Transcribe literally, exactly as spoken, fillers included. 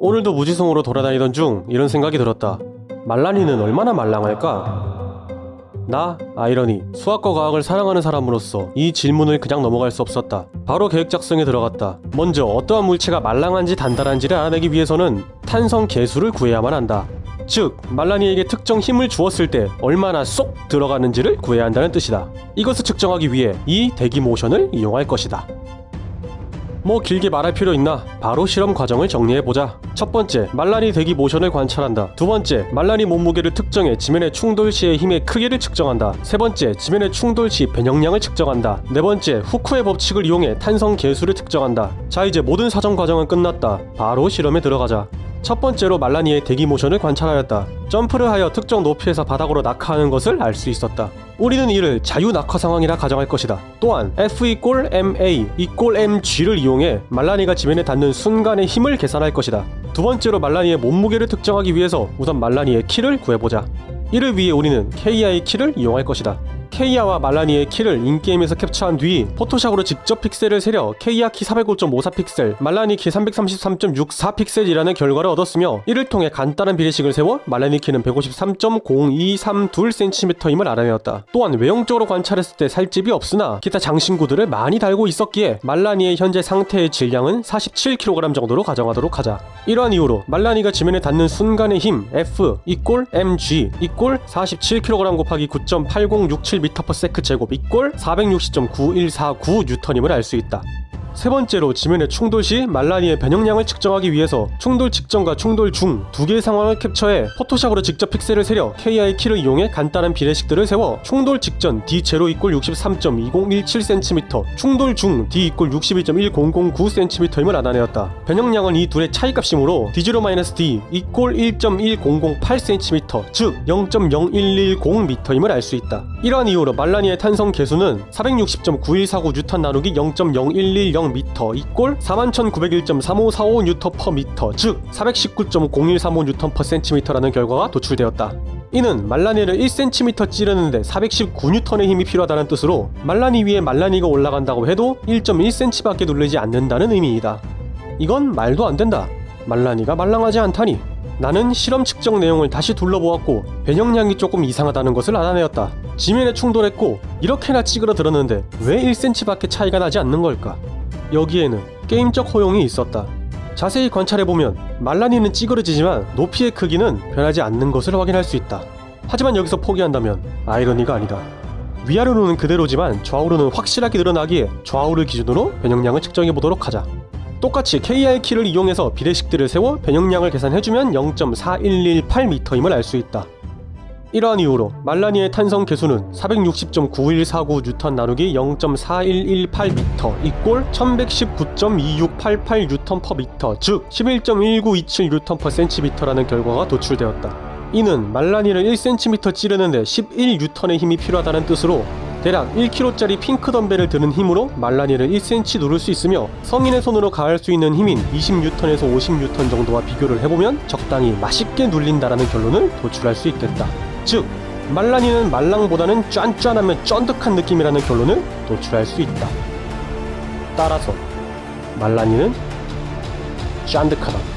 오늘도 무지성으로 돌아다니던 중 이런 생각이 들었다. 말라니는 얼마나 말랑할까? 나, 아이러니, 수학과 과학을 사랑하는 사람으로서 이 질문을 그냥 넘어갈 수 없었다. 바로 계획 작성에 들어갔다. 먼저 어떠한 물체가 말랑한지 단단한지를 알아내기 위해서는 탄성 계수를 구해야만 한다. 즉, 말라니에게 특정 힘을 주었을 때 얼마나 쏙 들어가는지를 구해야 한다는 뜻이다. 이것을 측정하기 위해 이 대기 모션을 이용할 것이다. 뭐 길게 말할 필요 있나? 바로 실험 과정을 정리해보자. 첫 번째, 말라니 대기 모션을 관찰한다. 두 번째, 말라니 몸무게를 특정해 지면의 충돌 시의 힘의 크기를 측정한다. 세 번째, 지면의 충돌 시 변형량을 측정한다. 네 번째, 후크의 법칙을 이용해 탄성 계수를 측정한다. 자, 이제 모든 사정 과정은 끝났다. 바로 실험에 들어가자. 첫 번째로 말라니의 대기 모션을 관찰하였다. 점프를 하여 특정 높이에서 바닥으로 낙하하는 것을 알 수 있었다. 우리는 이를 자유 낙하 상황이라 가정할 것이다. 또한 F 이꼴 엠에이 이꼴 엠지를 이용해 말라니가 지면에 닿는 순간의 힘을 계산할 것이다. 두 번째로 말라니의 몸무게를 특정하기 위해서 우선 말라니의 키를 구해보자. 이를 위해 우리는 케이아의 키를 이용할 것이다. 케이아와 말라니의 키를 인게임에서 캡처한 뒤 포토샵으로 직접 픽셀을 세려 케이아 키 사백오 점 오사 픽셀, 말라니 키 삼백삼십삼 점 육사 픽셀이라는 결과를 얻었으며, 이를 통해 간단한 비례식을 세워 말라니 키는 백오십삼 점 공이삼이 센티미터임을 알아내었다. 또한 외형적으로 관찰했을 때 살집이 없으나 기타 장신구들을 많이 달고 있었기에 말라니의 현재 상태의 질량은 사십칠 킬로그램 정도로 가정하도록 하자. 이러한 이유로 말라니가 지면에 닿는 순간의 힘 F 이꼴 엠지 이꼴 사십칠 킬로그램 곱하기 구 점 팔공육칠 미터 퍼 세컨드 제곱 이꼴 사백육십 점 구일사구 뉴턴임을 알 수 있다. 세 번째로, 지면의 충돌 시 말라니의 변형량을 측정하기 위해서 충돌 직전과 충돌 중 두 개의 상황을 캡처해 포토샵으로 직접 픽셀을 세려 케이아의 키를 이용해 간단한 비례식들을 세워 충돌 직전 디 제로 이꼴 육십삼 점 이공일칠 센티미터, 충돌 중 D 이꼴 육십이 점 일공공구 센티미터임을 알아내었다. 변형량은 이 둘의 차이값이므로 디 제로 마이너스 D 이꼴 일 점 일공공팔 센티미터, 즉 영 점 영일일공 미터임을 알 수 있다. 이러한 이유로 말라니의 탄성 계수는 사백육십 점 구일사구 뉴턴 나누기 영 점 영일일영 미터 이꼴 사만 천구백일 점 삼오사오 뉴턴 퍼 미터, 즉 사백십구 점 공일삼오 뉴턴 퍼 센티미터라는 결과가 도출되었다. 이는 말라니를 일 센티미터 찌르는데 사백십구 뉴턴의 힘이 필요하다는 뜻으로 말라니 위에 말라니가 올라간다고 해도 일 점 일 센티미터밖에 누르지 않는다는 의미이다. 이건 말도 안 된다. 말라니가 말랑하지 않다니. 나는 실험 측정 내용을 다시 둘러보았고 변형량이 조금 이상하다는 것을 알아내었다. 지면에 충돌했고 이렇게나 찌그러들었는데 왜 일 센티미터밖에 차이가 나지 않는 걸까? 여기에는 게임적 허용이 있었다. 자세히 관찰해보면 말라니는 찌그러지지만 높이의 크기는 변하지 않는 것을 확인할 수 있다. 하지만 여기서 포기한다면 아이러니가 아니다. 위아래로는 그대로지만 좌우로는 확실하게 늘어나기에 좌우를 기준으로 변형량을 측정해보도록 하자. 똑같이 케이아의 키를 이용해서 비례식들을 세워 변형량을 계산해주면 영 점 사일일팔 미터임을 알 수 있다. 이러한 이유로 말라니의 탄성 계수는 사백육십 점 구일사구 뉴턴 나누기 영 점 사일일팔 미터 이꼴 천백십구 점 이육팔팔 뉴턴 퍼 미터, 즉 십일 점 일구이칠 뉴턴 퍼 센티미터라는 결과가 도출되었다. 이는 말라니를 일 센티미터 찌르는데 십일 뉴턴의 힘이 필요하다는 뜻으로 대략 일 킬로그램짜리 핑크 덤벨을 드는 힘으로 말라니를 일 센티미터 누를 수 있으며, 성인의 손으로 가할 수 있는 힘인 이십 뉴턴에서 오십 뉴턴 정도와 비교를 해보면 적당히 맛있게 눌린다라는 결론을 도출할 수 있겠다. 즉, 말라니는 말랑보다는 쫀쫀하며 쫀득한 느낌이라는 결론을 도출할 수 있다. 따라서 말라니는 쫀득하다.